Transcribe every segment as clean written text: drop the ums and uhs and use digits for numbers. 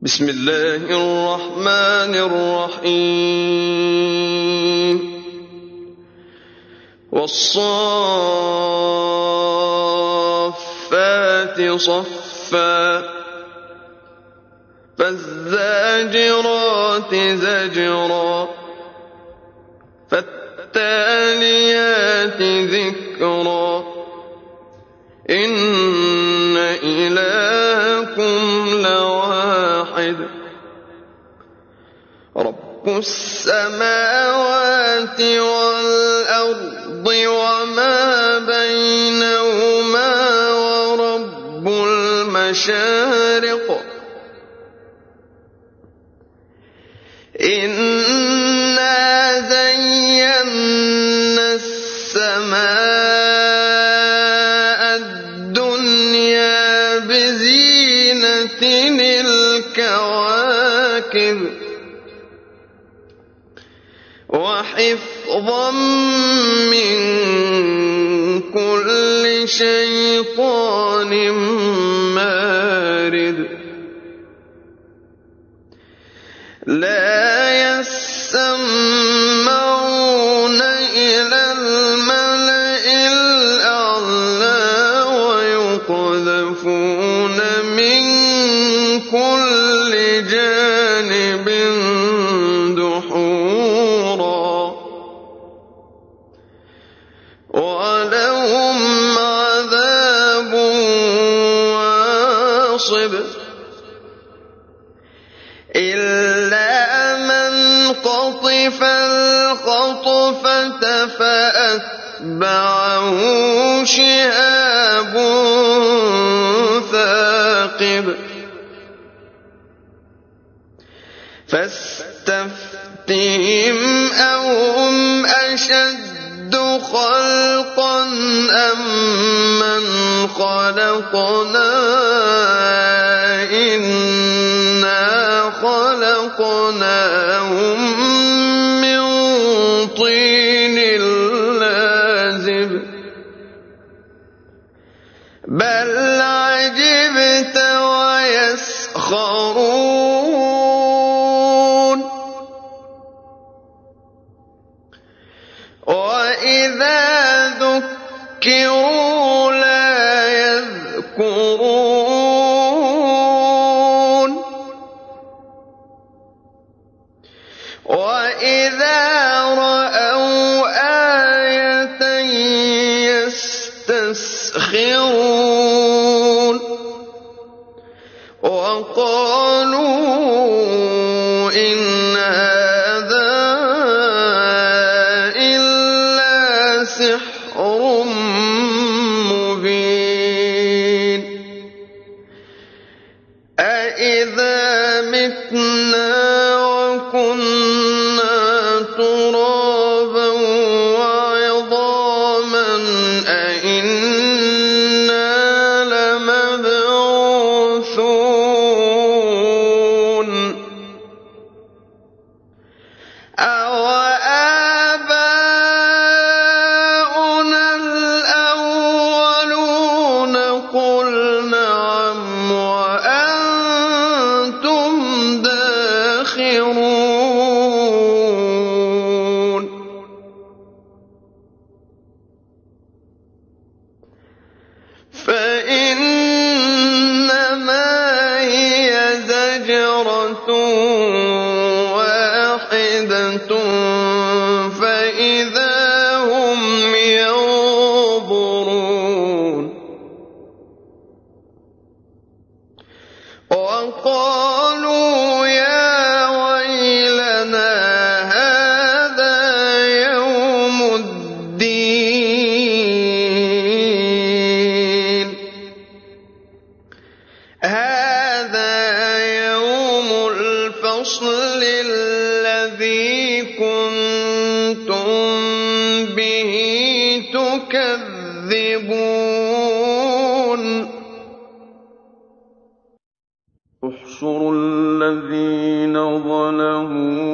بسم الله الرحمن الرحيم والصافات صفا فالزاجرات زجرا فالتاليات ذكرا إن إلهكم لواحد رب السماوات والأرض وما بينهما ورب المشارق إنا زينا السماء الدنيا بزينة الكواكب وحفظا من كل شيطان مارد لا يسمعون إلى الملأ الأعلى ويقذفون من كل جانب دحورا ولهم عذاب واصب إلا من قطف الخطفة فأتبعه شهاب ثاقب فاستفتهم أهم أشد خلقا أم من خلقنا إنا خلقناهم من طين لازب بل عجبت ويسخرون وإذا ذكروا لا يذكرون وإذا رأوا آية يستسخرون وقالوا إن هذا إلا سحر مبين أإذا متنا وكنا ترابا وعظاما أإنا لمبعوثون أوآباؤنا الأولون قل نعم وأنتم داخرون فإنما هي زجرة واحدة فإذا هم ينظرون وقالوا يا ويلنا هذا يوم الدين هذا يوم الفصل الذي كنتم به تكذبون احشروا الذين ظلموا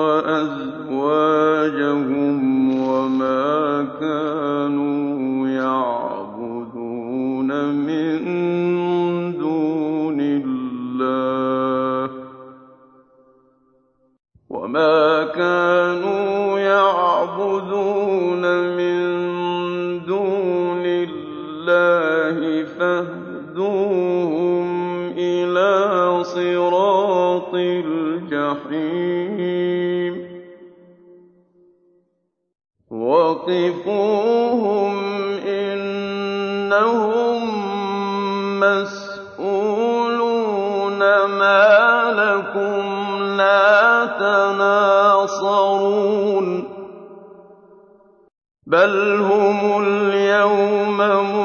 وأزواجهم وما كانوا يعبدون من دون الله وما كانوا يعبدون من دون الله فاهدوهم إلى صراط الجحيم وقفوهم إنهم مسئولون ما لكم لا تناصرون بل هم اليوم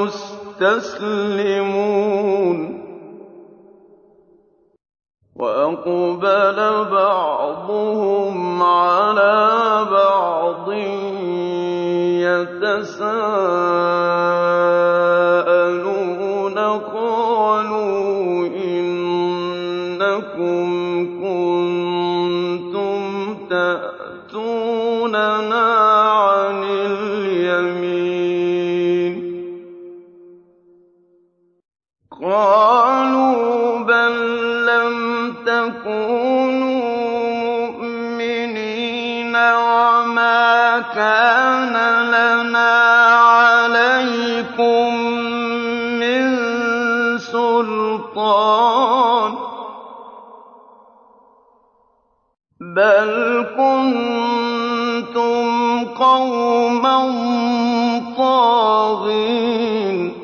مستسلمون وأقبل بعضهم على بعض يتساءلون قالوا إنكم كنتم تأتوننا عن اليمين قالوا بل لم تكونوا مؤمنين وما كان لنا عليكم من سلطان بل كنتم قوما طاغين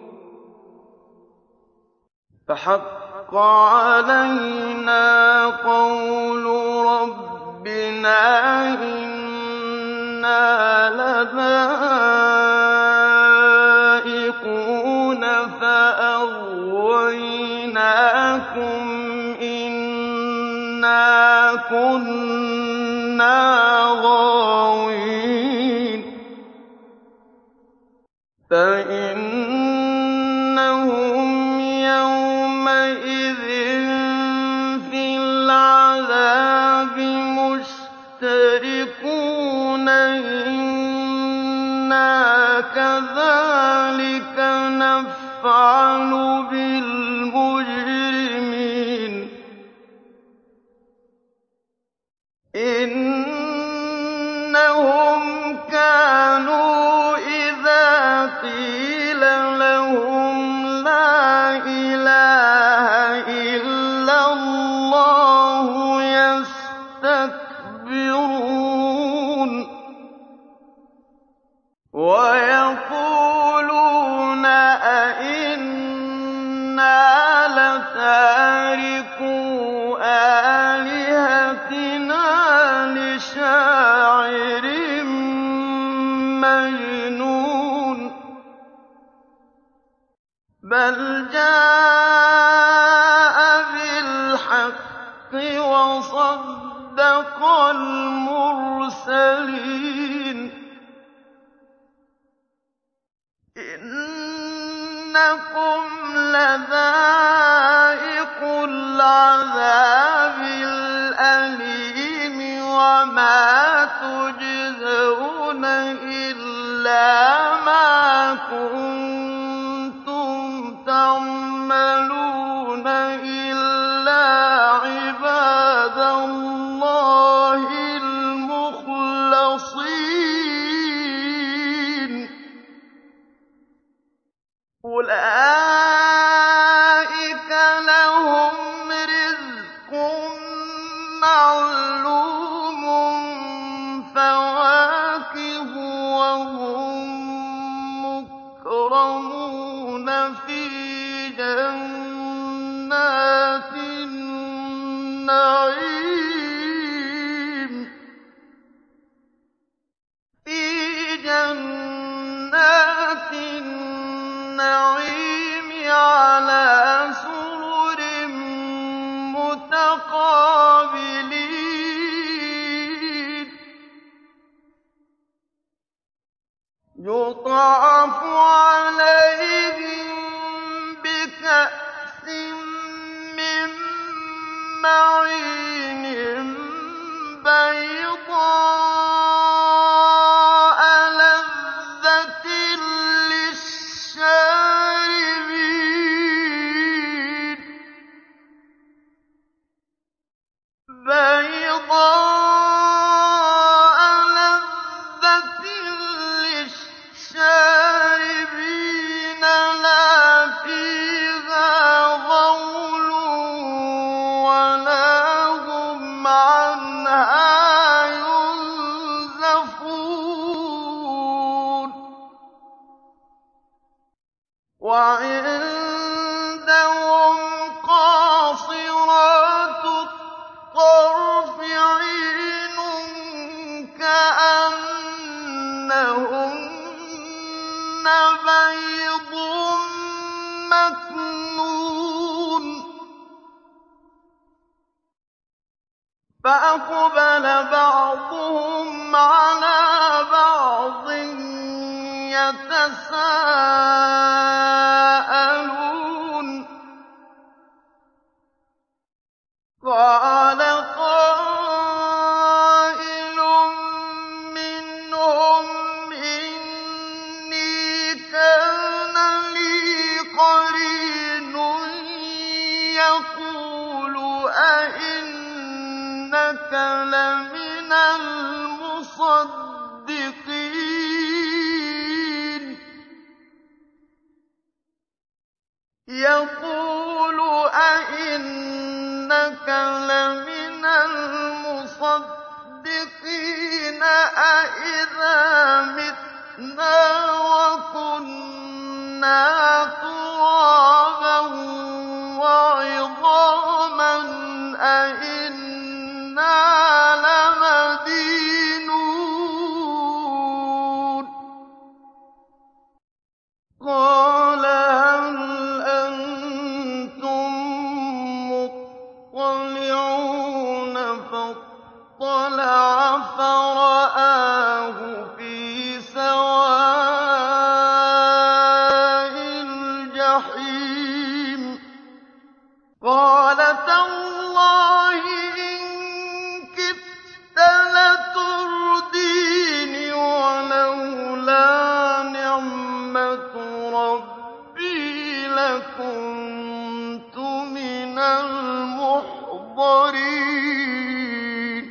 فحق علينا قول ربنا إنا لذائقون فأغويناكم إنا كنا غاوين فإنهم يومئذ في العذاب مشتركون إنا كذلك نفعل بالمجرمين إنهم كانوا إذا قيل لهم لا إله إلا الله يستكبرون ويقولون أئنا لتاركو آلهتنا لشاعر مجنون بل جاء بالحق وصدق المرسلين إنكم لذائقو العذاب الأليم وما تجزون إلا ما كنتم تعملون إلا عباد الله المخلصين أولئك لهم رزق معلوم فواكه وهم مكرمون في جنات النعيم في جنات النعيم على سرر متقابلين يطاف عليهم بكأس من معين بيضاء لذة للشاربين بيضاء وَلَا هُمْ عَنْهَا يُنزَفُونَ وَعِندَهُمْ قَاصِرَاتُ الطَّرْفِ عِينٌ كَأَنَّهُنَّ بَيْضٌ مَّكْنُونٌ فَأَقْبَلَ بَعْضُهُمْ عَلَىٰ بَعْضٍ يَتَسَاءَلُونَ قَالَ قَائِلٌ مِّنْهُمْ إِنِّي كَانَ لِي قَرِينٌ يَقُولُ أَإِنَّكَ لَمِنَ الْمُصَدِّقِينَ أَإِذَا مِتْنَا وَكُنَّا تُرَابًا وَعِظَامًا أَإِنَّا لَمَدِينُونَ قَالَ هَلْ أَنتُم مُّطَّلِعُونَ فَاطَّلَعَ فَرَآهُ فِي سَوَاءِ الْجَحِيمِ قَالَ تَاللَّهِ إِن كِدتَّ لَتُرْدِينِ وَلَوْلَا نِعْمَةُ رَبِّي لَكُنتُ مِنَ الْمُحْضَرِينَ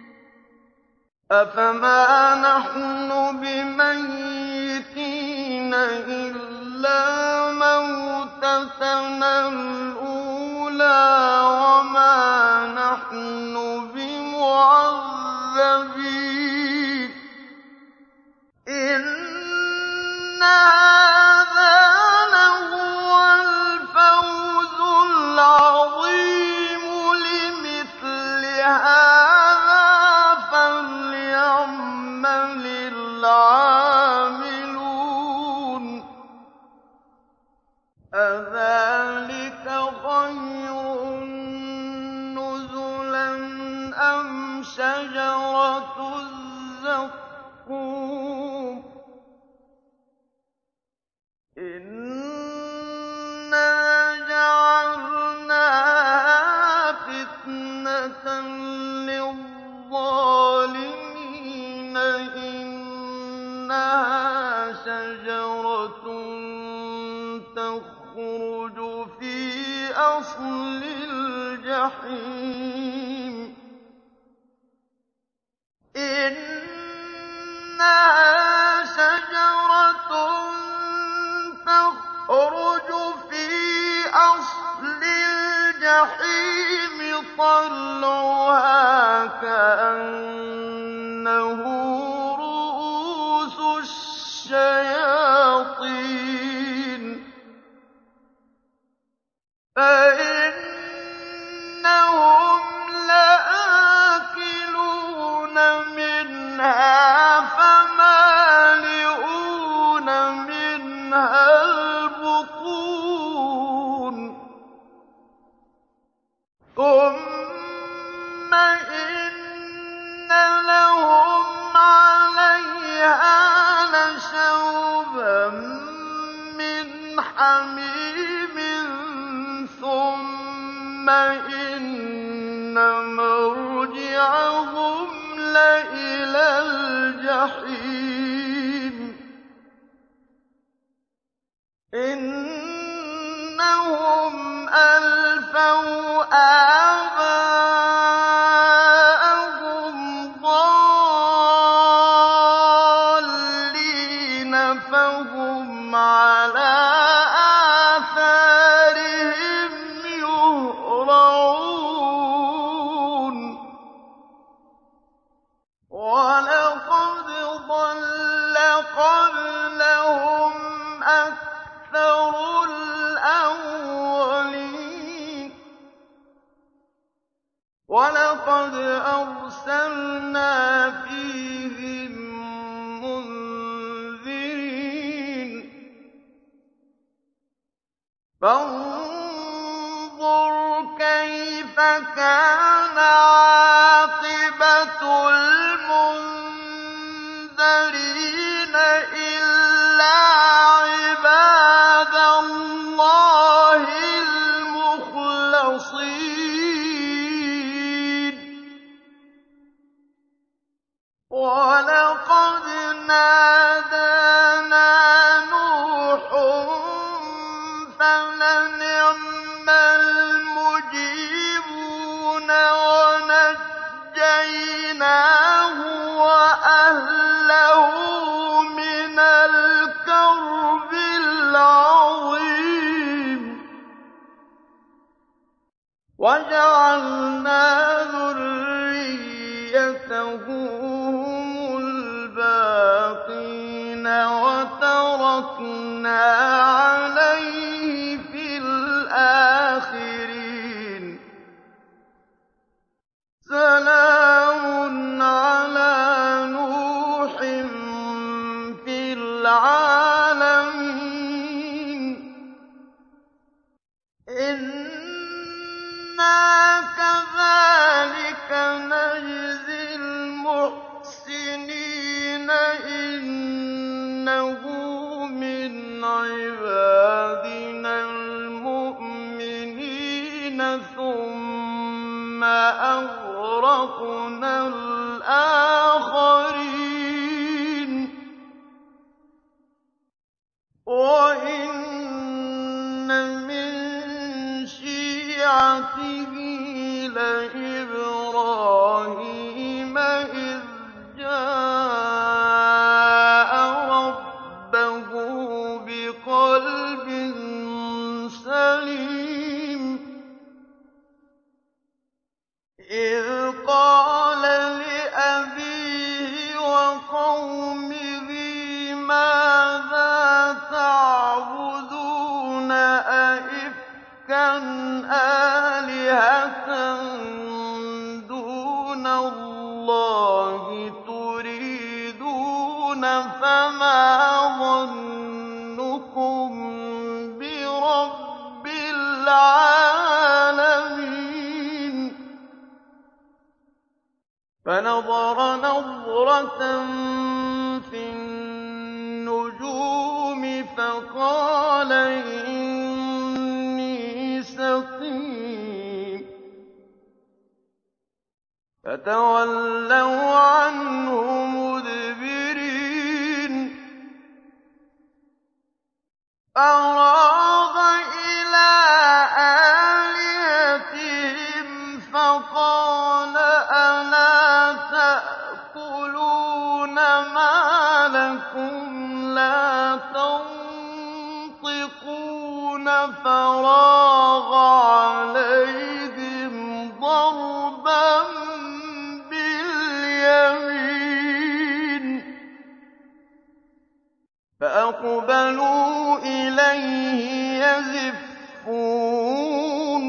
أَفَمَا نَحْنُ بِمَيِّتِينَ إِلَّا مَوْتَتَنَا الْأُولَىٰ وَمَا نَحْنُ بِمُعَذَّبِينَ إِنَّ هَٰذَا لَهُوَ الْفَوْزُ الْعَظِيمُ لِمِثْلِ هَٰذَا فَلْيَعْمَلِ الْعَامِلُونَ أَذَٰلِكَ خَيْرٌ نُّزُلًا أَمْ شَجَرَةُ الزَّقُّومِ إِنَّا جَعَلْنَاهَا فِتْنَةً لِّلظَّالِمِينَ إِنَّهَا شَجَرَةٌ تَخْرُجُ فِي أَصْلِ الْجَحِيمِ إِنَّهَا شَجَرَةٌ تَخْرُجُ فِي أَصْلِ الْجَحِيمِ طَلْعُهَا كَأَنَّهُ رُءُوسُ الشَّيَاطِينِ فَإِنَّهُمْ لَآكِلُونَ مِنْهَا فَمَالِئُونَ مِنْهَا الْبُطُونَ ثُمَّ إِنَّ لَهُمْ عَلَيْهَا لَشَوْبًا مِّنْ حَمِيمٍ ثُمَّ إِنَّ مَرْجِعَهُمْ لَإِلَى الْجَحِيمِ إِنَّهُمْ أَلْفَوْا آبَاءَهُمْ ضَالِّينَ فَهُمْ عَلَىٰ آثَارِهِمْ يُهْرَعُونَ وَلَقَدْ أَرْسَلْنَا فِيهِم مُّنذِرِينَ فَانظُرْ كَيْفَ كَانَ عَاقِبَةُ الْمُنذَرِينَ إِلَّا عِبَادَ اللَّهِ الْمُخْلَصِينَ وَلَقَدْ نَادَانَا نُوحٌ فَلَنِعْمَ الْمُجِيبُونَ وَنَجَّيْنَاهُ وَأَهْلَهُ مِنَ الْكَرْبِ الْعَظِيمِ وَجَعَلْنَا ذُرِّيَّتَهُ هُمُ الْبَاقِينَ وَتَرَكْنَا عَلَيْهِ فِي الْآخِرِينَ سَلَامٌ عَلَىٰ نُوحٍ فِي الْعَالَمِينَ إِنَّا كَذَٰلِكَ نَجْزِي الْمُحْسِنِينَ إِنَّهُ مِنْ عِبَادِنَا الْمُؤْمِنِينَ ثُمَّ أَغْرَقْنَا الْآخَرِينَ وَإِنَّ مِن شِيعَتِهِ لَإِبْرَاهِيمَ إِذْ جَاءَ رَبَّهُ بِقَلْبٍ سَلِيمٍ إِذْ قَالَ لِأَبِيهِ وَقَوْمِهِ مَاذَا تَعْبُدُونَ أَئِفْكًا آلِهَةً دُونَ اللَّهِ تُرِيدُونَ فَمَا ظَنُّكُم بِرَبِّ الْعَالَمِينَ فَنَظَرَ نَظْرَةً فِي النُّجُومِ فَقَالَ إِنِّي سَقِيمٌ فَتَوَلَّوْا عَنْهُ مُدْبِرِينَ فَرَاغَ إِلَىٰ آلِهَتِهِمْ فَقَالَ أَلَا تَأْكُلُونَ مَا لَكُمْ لَا تَنطِقُونَ فَرَاغَ عَلَيْهِمْ ضَرْبًا بِالْيَمِينِ فَأَقْبَلُوا إِلَيْهِ يَزِفُّونَ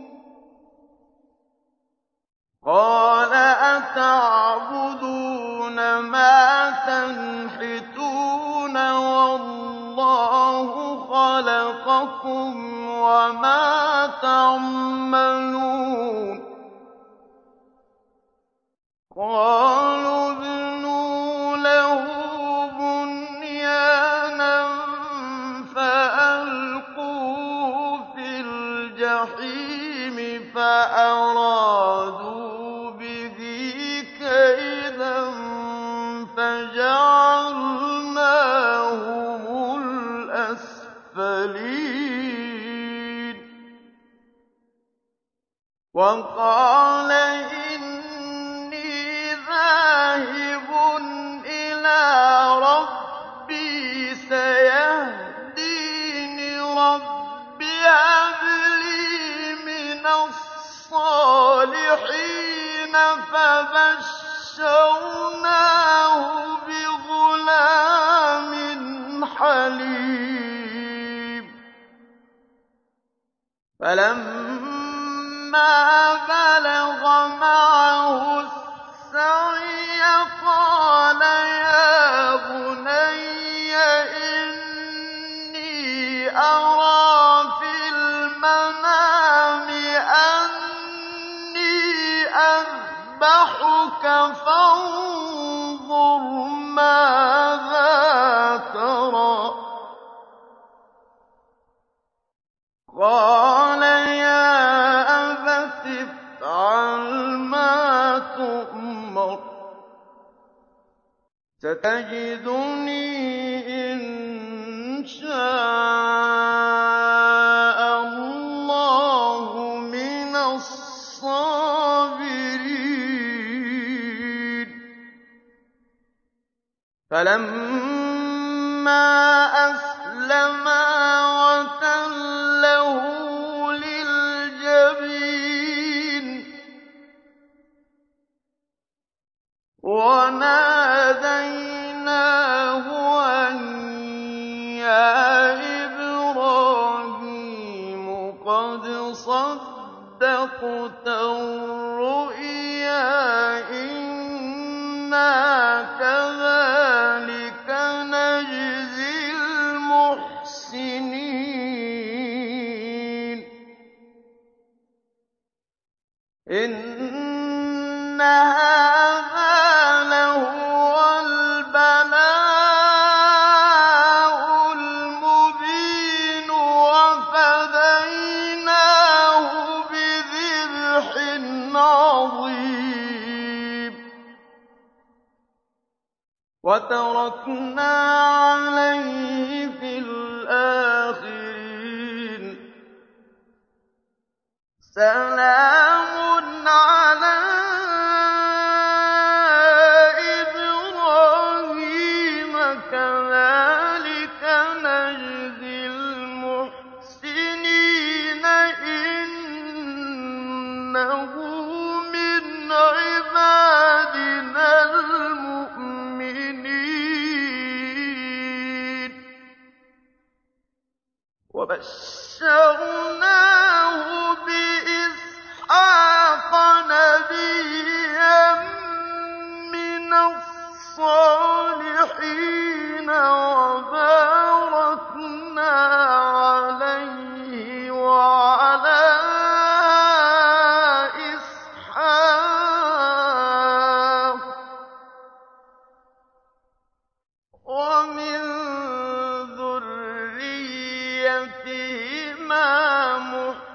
قَالَ أَتَعْبُدُونَ مَا تَنْحِتُونَ وَاللَّهُ خَلَقَكُمْ وَمَا تَعْمَلُونَ قَالُوا ابْنُوا لَهُ بُنْيَانًا فَأَلْقُوهُ فِي الْجَحِيمِ فَأَرَادُوا بِهِ كَيْدًا فَجَعَلْنَاهُمُ الْأَسْفَلِينَ وَقَالَ إِنِّي ذَاهِبٌ إِلَىٰ رَبِّي سَيَهْدِينِ رَبِّ هَبْ لِي مِنَ الصَّالِحِينَ فَبَشَّرْنَاهُ بِغُلَامٍ حَلِيمٍ فَلَمَّا بَلَغَ مَعَهُ السَّعْيَ قَالَ يَا بُنَيَّ إِنِّي أَرَىٰ فِي الْمَنَامِ أَنِّي أَذْبَحُكَ فَانظُرْ مَاذَا تَرَىٰ ۚ قَالَ يَا أَبَتِ افْعَلْ مَا تُؤْمَرُ ۖ سَتَجِدُنِي إِن شَاءَ اللَّهُ مِنَ الصَّابِرِينَ فَلَمَّا أَسْلَمَا وَتَلَّهُ لِلْجَبِينِ وَنَادَيْنَاهُ أَن يَا إِبْرَاهِيمُ قَدْ صَدَّقْتَ الرُّؤْيَا إِنَّا كَذَٰلِكَ نَجْزِي الْمُحْسِنِينَ إِنَّ هَٰذَا لَهُوَ الْبَلَاءُ الْمُبِينُ وَفَدَيْنَاهُ بِذِبْحٍ عَظِيمٍ وَتَرَكْنَا عَلَيْهِ فِي الْآخِرِينَ سَلَامٌ عَلَىٰ إِبْرَاهِيمَ كَذَٰلِكَ نَجْزِي الْمُحْسِنِينَ إِنَّهُ مِنْ عِبَادِنَا الْمُؤْمِنِينَ وَبَشَّرْنَاهُ بِإِسْحَاقَ نَبِيًّا مِّنَ الصَّالِحِينَ وَبَارَكْنَا عَلَيْهِ وَعَلَىٰ إِسْحَاقَ ۚ وَمِن ذُرِّيَّتِهِمَا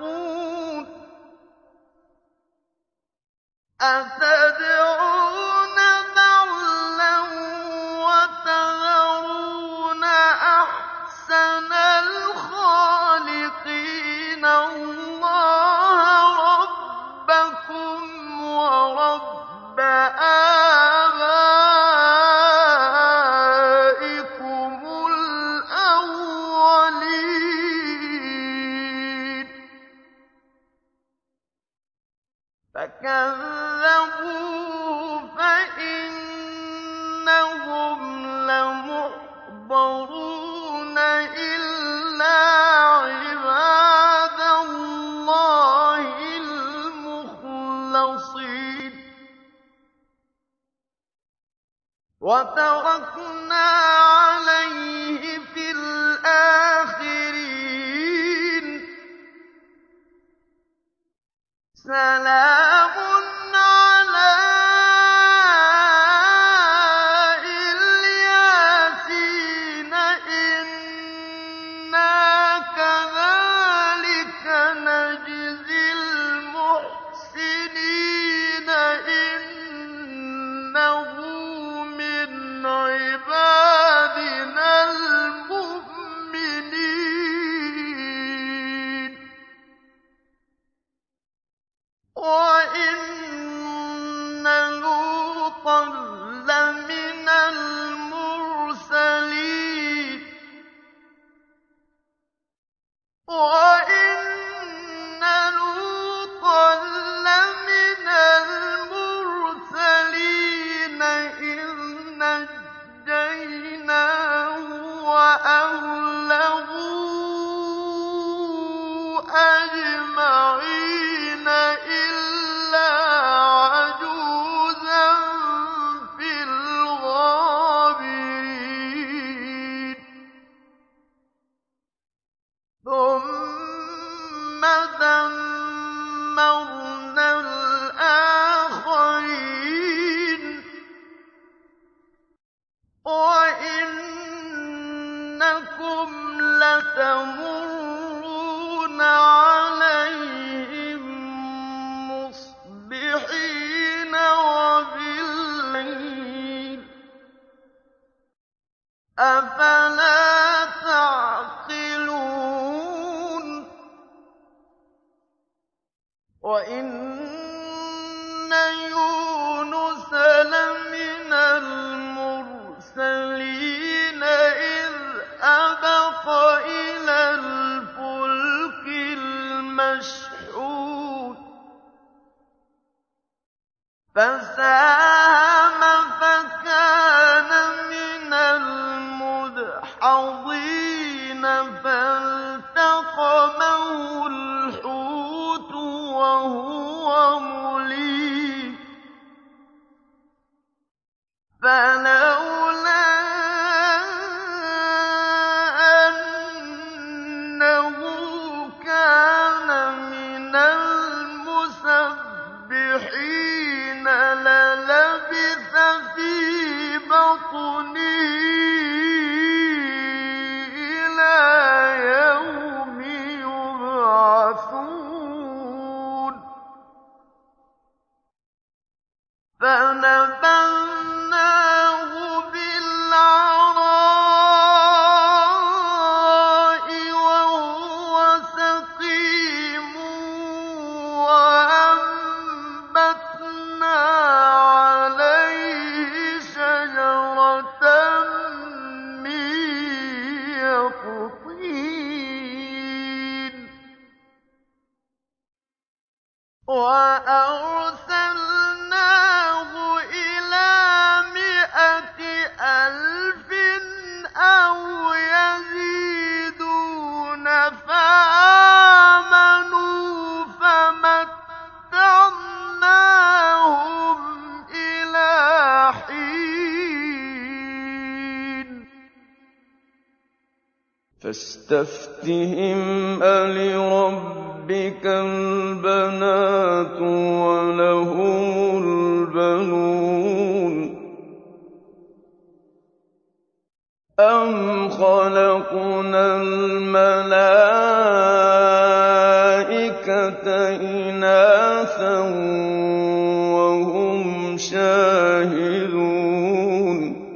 تتقون أتدعون بعلا وتذرون أحسن الخالقين الله ربكم ورب آبائكم الأولين فكذبوه فإنهم لمحضرون إلا عباد الله المخلصين وتركنا عليه في الآخرين سلام على الياسين إنا كذلك نجزي المحسنين إنه من عبادنا المؤمنين وإن لوطا لمن المرسلين وإن لوطا لمن المرسلين إذ نجيناه وأهله أجمعين إلا عجوزا في الغابرين ثم دمرنا الآخرين وإنكم لتمرون عليهم مصبحين وبالليل أفلا تعقلون وإن يونس لمن المرسلين إذ أبق إلى الفلك المشحون فساهم فكان من المدحضين فالتقمه الحوت وهو مليم فلولا أنه كان من المسبحين للبث في بطنه إلى يوم يبعثون فنبذناه بالعراء وهو سقيم وأنبتنا عليه شجرة من يقطين وأرسلناه إلى 100,000 أو يزيدون فآمنوا فمتعناهم إلى حين فاستفتهم ألربك البنات ولهم البنون أم خلقنا الملائكة الْمَلَائِكَةَ إِنَاثًا وَهُمْ شَاهِدُونَ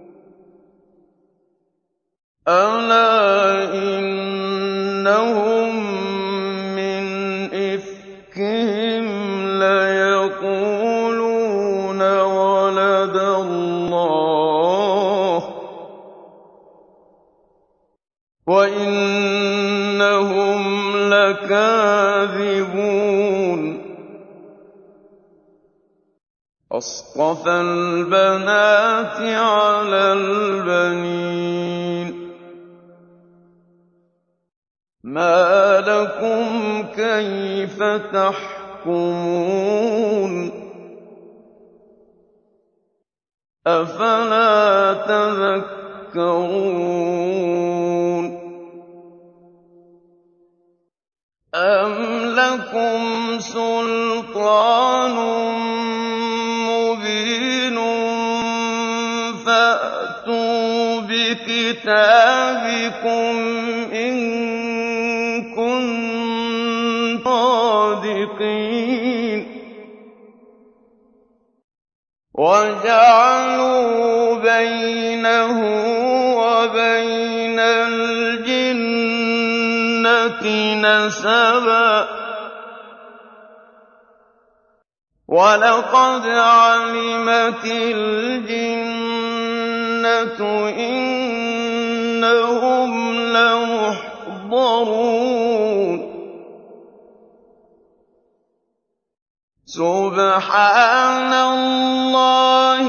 أَلَا إِنَّهُم مِّنْ إِفْكِهِمْ لَيَقُولُونَ وَلَدَ اللَّهُ وَإِنَّهُمْ لَكَاذِبُونَ أَصْطَفَى الْبَنَاتِ عَلَى الْبَنِينَ مَا لَكُمْ كَيْفَ تَحْكُمُونَ أَفَلَا تَذَكَّرُونَ أَمْ لَكُمْ سُلْطَانٌ مُّبِينٌ فَأْتُوا بِكِتَابِكُمْ إِن كُنتُمْ صَادِقِينَ وَجَعَلُوا بَيْنَهُ وَبَيْنَ الْجِنَّةِ نَسَبًا وَلَقَدْ عَلِمَتِ الْجِنَّةُ إِنَّهُمْ لَمُحْضَرُونَ سُبْحَانَ اللَّهِ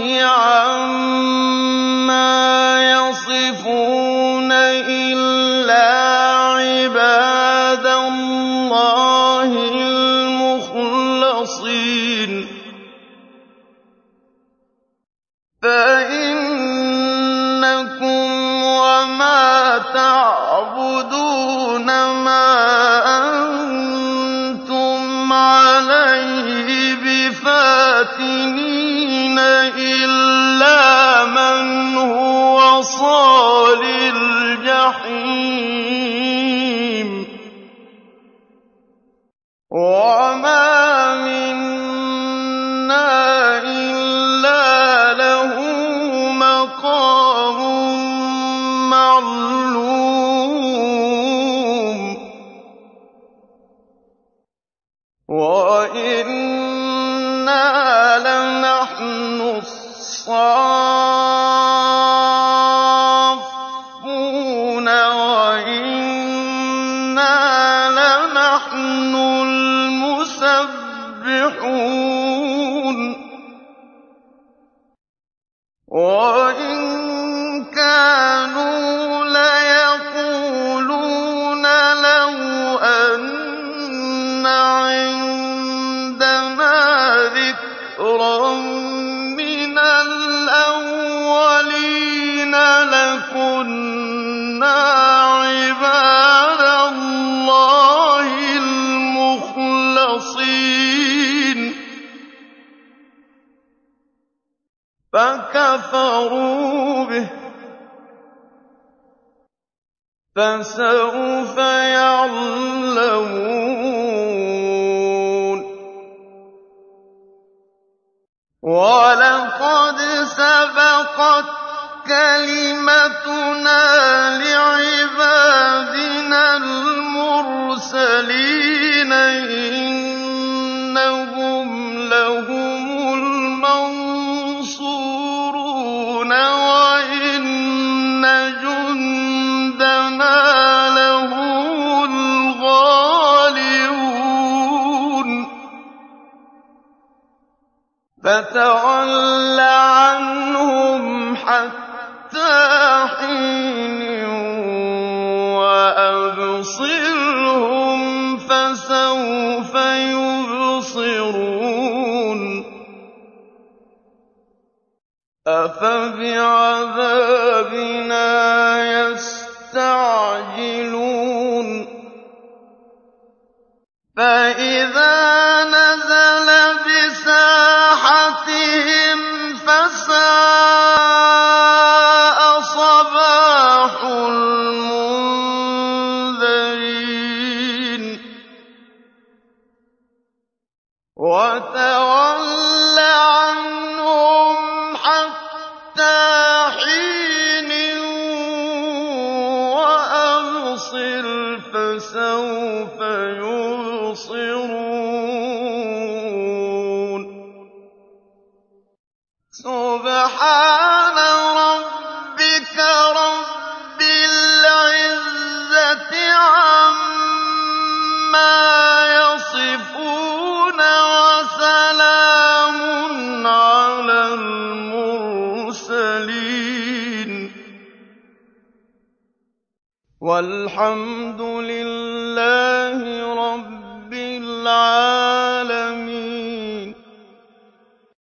عَمَّا يَصِفُونَ إِلَّا عِبَادَ اللَّهِ الْمُخْلَصِينَ فَإِنَّكُمْ وَمَا تَعْبُدُونَ مَا أَنتُمْ عَلَيْهِ بِفَاتِنِينَ إِلَّا مَنْ هُوَ صَالِ الْجَحِيمِ وَمَا مِنَّا إِلَّا لَهُ مَقَامٌ مَّعْلُومٌ وَإِنَّا لَنَحْنُ الصَّافُّونَ وَإِنَّا لَنَحْنُ الْمُسَبِّحُونَ وَإِن كَانُوا لَيَقُولُونَ لَوْ أَنَّ عِندَنَا ذِكْرًا مِّنَ الْأَوَّلِينَ لَكُنَّا عِبَادَ اللَّهِ الْمُخْلَصِينَ فَكَفَرُوا بِهِ فَسَوْفَ يَعْلَمُونَ وَلَقَدْ سَبَقَتْ كَلِمَتُنَا لِعِبَادِنَا الْمُرْسَلِينَ إِنَّهُمْ لَهُمُ الْمَنصُورُونَ وَإِنَّ جُندَنَا لَهُمُ الْغَالِبُونَ فَتَوَلَّ عَنْهُمْ حَتَّىٰ حِينٍ وَأَبْصِرْهُمْ فَسَوْفَ يُبْصِرُونَ أَفَبِعَذَابِنَا يَسْتَعْجِلُونَ فَإِذَا نَزَلَ بِسَاحَتِهِمْ فَسَاءَ صَبَاحُ الْمُنذَرِينَ وَتَوَلَّ عَنْهُمْ حَتَّىٰ حِينٍ وَأَبْصِرْ فَسَوْفَ يُبْصِرُونَ سُبْحَانَ رَبِّكَ رَبِّ الْعِزَّةِ عَمَّا يَصِفُونَ وَسَلَامٌ عَلَى الْمُرْسَلِينَ وَالْحَمْدُ لِلَّهِ رَبِّ الْعَالَمِينَ